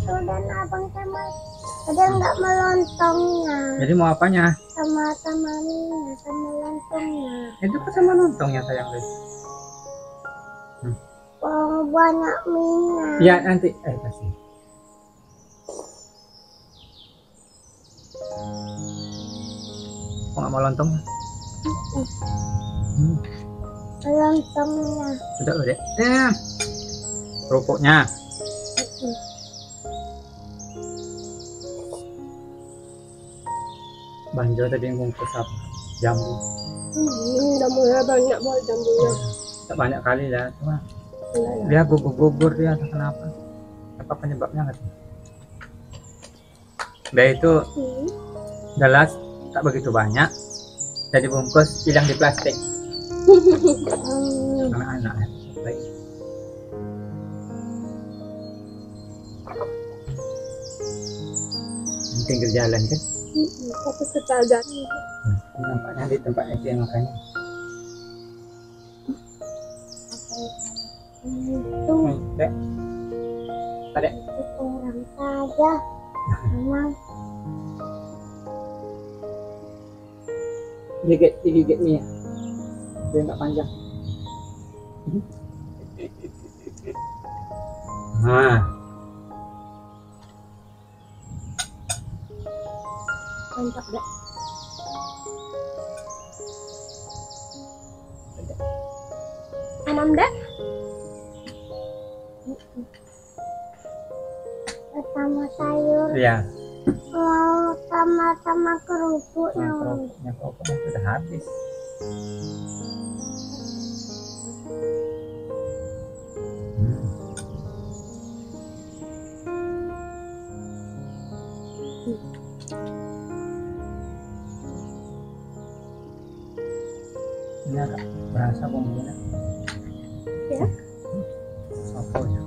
itu dan abang sama ada nggak melontongnya. Jadi mau apanya? Sama tamarinya, sama lontongnya. Itu kan sama lontongnya sayang deh. Oh, banyak minyak. Iya nanti kasih. Kok nggak mau lontongnya? Lontongnya. Udah deh. Kerupuknya. Banjo tadi yang bungkus apa? Jambu. Jambunya banyak banget jambunya. Tak banyak kali lah, cuma dia gugur dia atau kenapa? Apa penyebabnya nggak tahu. Dia itu gelas tak begitu banyak, jadi bungkus hilang di plastik. Anak-anak ya. Baik. Pinggir jalan kan? Fokus ke jalan. Nampaknya di tempat itu yang makannya. Dek. Dek. Orang saja. Memang. Digigit nih ya. Dia nggak panjang. Nah. Mantap deh. Anam deh. Sama sayur. Iya. Oh, sama kerupuknya. Kerupuknya sudah habis. Ini agak berasa bumbunya. Ya. Sotonya.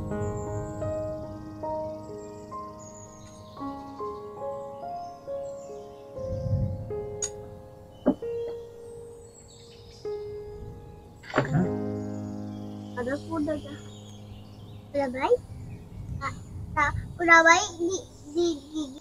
Ada udah dah. Udah baik? Udah baik di gigi.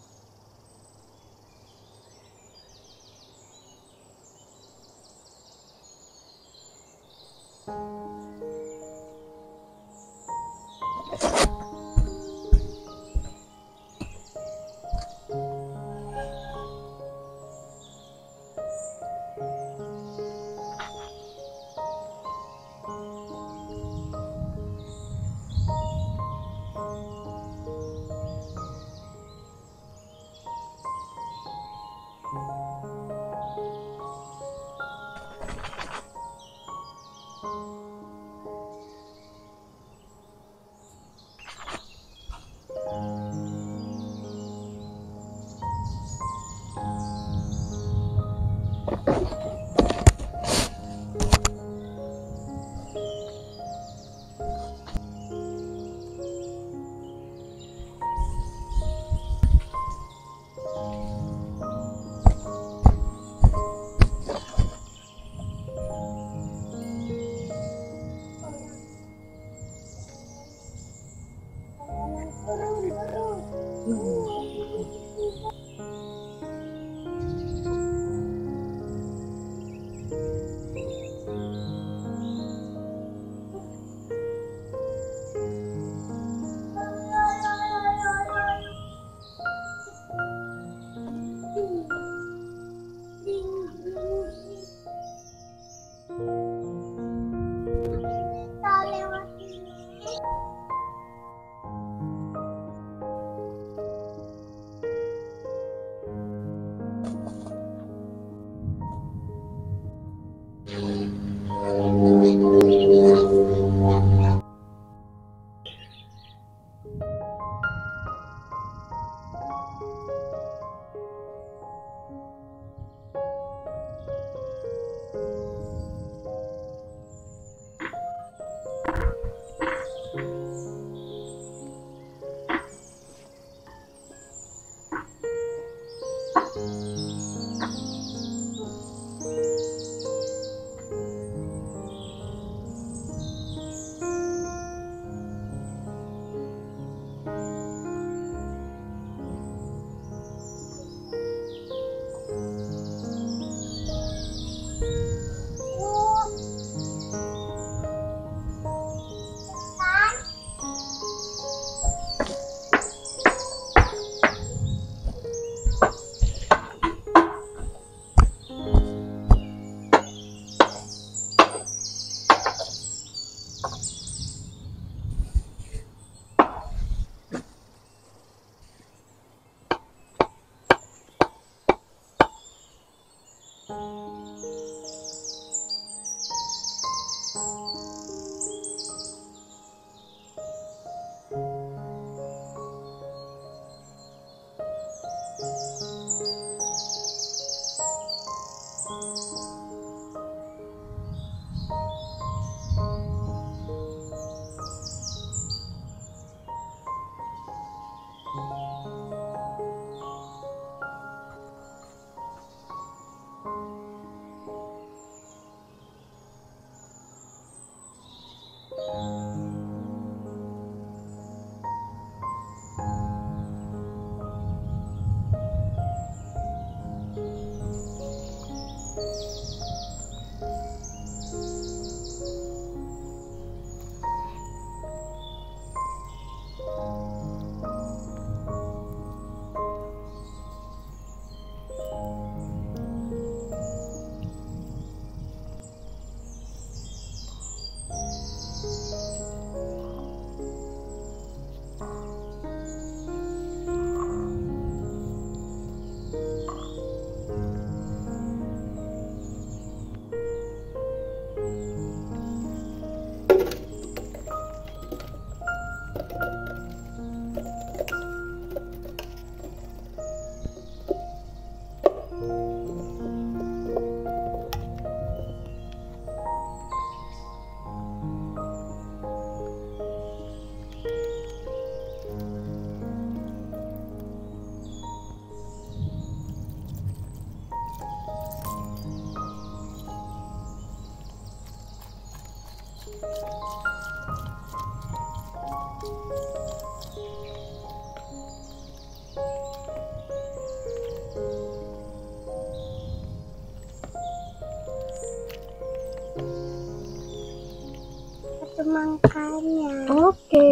Oke.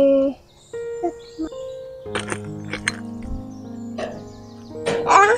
Ah,